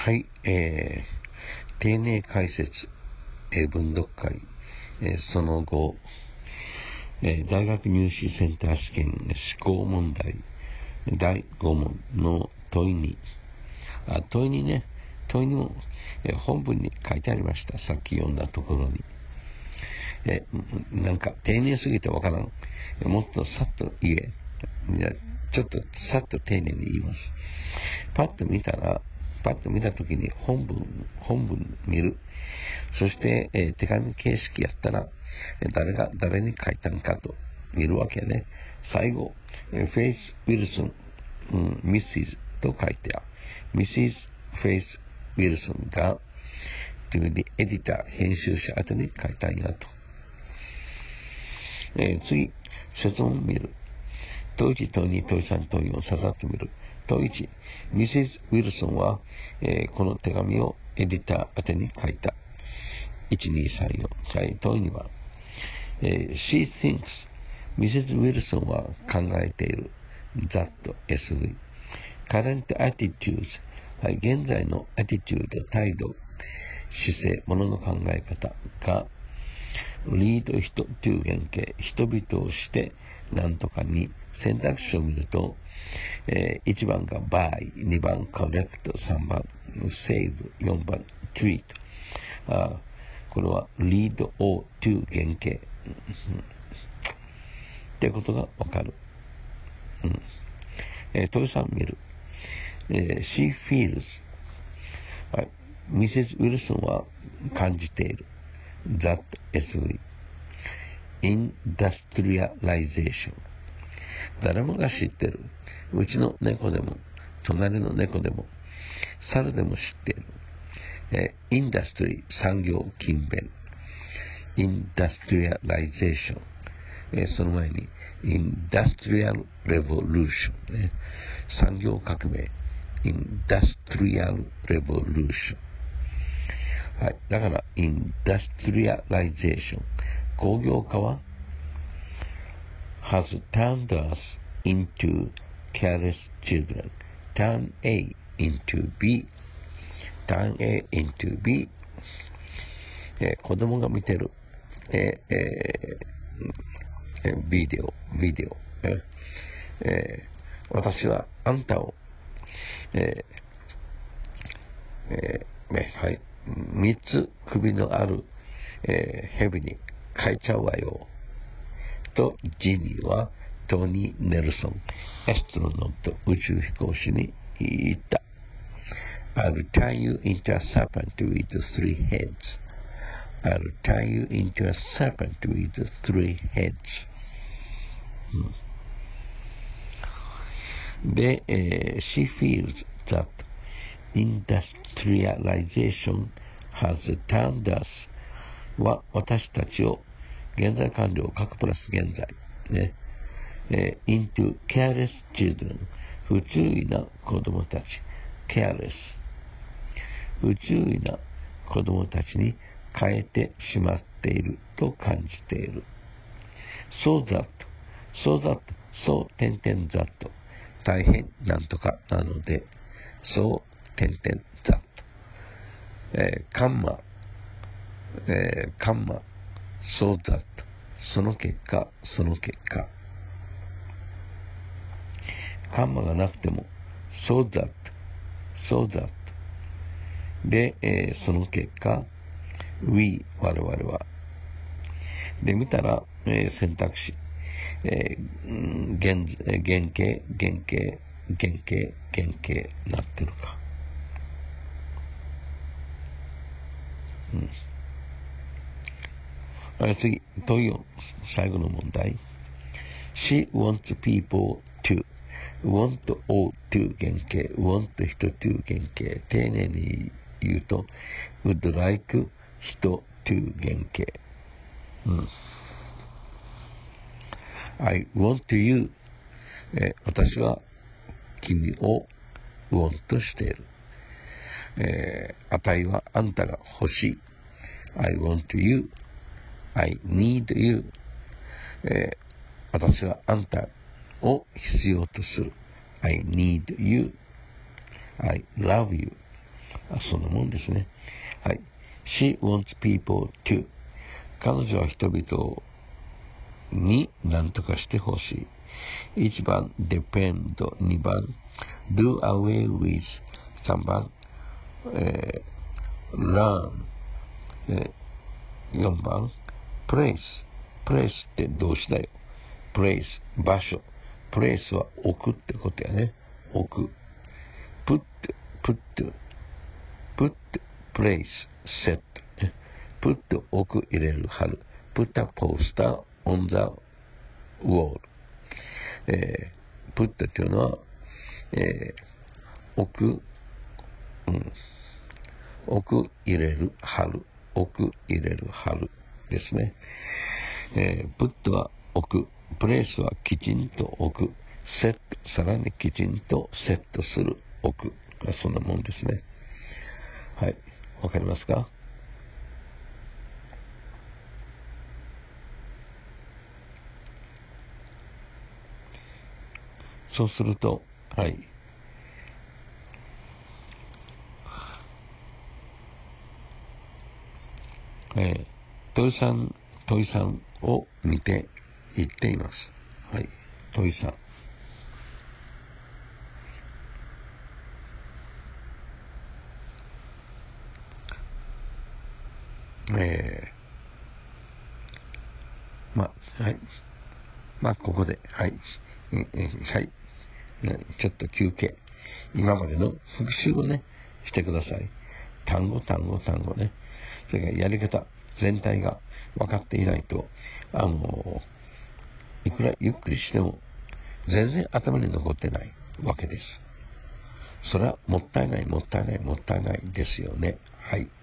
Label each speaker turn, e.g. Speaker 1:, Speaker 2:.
Speaker 1: はい、丁寧解説、文読会、その後、大学入試センター試験思考問題第5問の問いにも、本文に書いてありました。さっき読んだところに。なんか丁寧すぎてわからん。もっとさっと言え。ちょっとさっと丁寧に言います。パッと見たときに本文見る。そして、手紙形式やったら、誰に書いたのかと見るわけね。最後、フェイス・ウィルソン、ミシズと書いてある。ミシズ・フェイス・ウィルソンが、エディター、編集者宛てに書いたんやと。次、説問見る。問1、問2、問3、問4、ささっと見る。問1、ミシズ・ウィルソンは、この手紙をエディター宛てに書いた。1、2、3、4。はい、問2は、She thinks ミシズ・ウィルソンは考えている。that SV。current attitudes。はい、現在の attitude、態度、姿勢、ものの考え方が、lead 人 to 原型、人々をして何とかに選択肢を見ると、1番が buy、2番 correct、3番 save、4番 treat。これは lead or to 原型ってことがわかる。問3見る。She feels、ミセス・ウィルソンは感じている。that SV。industrialization。誰もが知ってる。うちの猫でも、隣の猫でも、猿でも知っている。インダストリー、産業勤勉。インダストリアライゼーション。その前に、インダストリアルレボリューション。産業革命。インダストリアルレボリューション。はい。だから、インダストリアライゼーション。工業化は、has turned us into careless children. Turn A into B.Turn A into B。子供が見てる、ビデオ、私はあんたを、はい、3つ首のある、蛇に変えちゃうわよ。と、ジニーはトニー・ネルソン、アストロノット、宇宙飛行士に言った。I'll turn you into a serpent with 3 heads. I'll turn you into a serpent with 3 heads. で、she feels that industrialization has turned us は私たちを現在完了核プラス現在、ねinto careless children 不注意な子供たち careless 不注意な子供たちに変えてしまっていると感じている。so that 大変なんとかなので that カンマ so that その結果カンマがなくても so that で、その結果 we 我々はで見たら、選択肢、原型なってるか、次問4最後の問題。 She wants people to want all to 原型 want 人 to 原型丁寧に言うと would like 人 to 原型、I want you、私は君を want している、値はあんたが欲しい I want you I need you、私はあんたを必要とする I need you I love you そんなもんですね。はい。She wants people to. 彼女は人々に何とかしてほしい。1番、depend。2番、do away with。3番、learn。4番、place。place って動詞だよ。place、場所。place は置くってことやね。置く。put、place、set。put 置く、入れる、貼る。put a poster on the wall。put っていうのは、置く、置く、入れる、貼る。置く、入れる、貼るですね。put は置く。place はきちんと置く。セット、さらにきちんとセットする、置く。そんなもんですね。はい。わかりますか？そうすると、はい。土井さんを見て言っています。はい。土井さん。はい。ここで、はい。はい。ちょっと休憩。今までの復習をね、してください。単語ね。それからやり方全体が分かっていないと、いくらゆっくりしても全然頭に残ってないわけです。それはもったいないですよね。はい。